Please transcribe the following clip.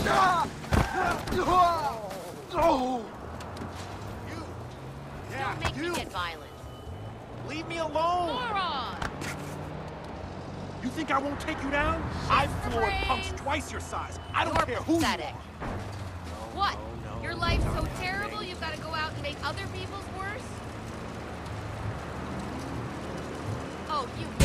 Don't make me get violent. Leave me alone! Moron! You think I won't take you down? I've floored punks twice your size. I don't care who pathetic. you are. What? Your life's so terrible you've got to go out and make other people's worse? Oh, you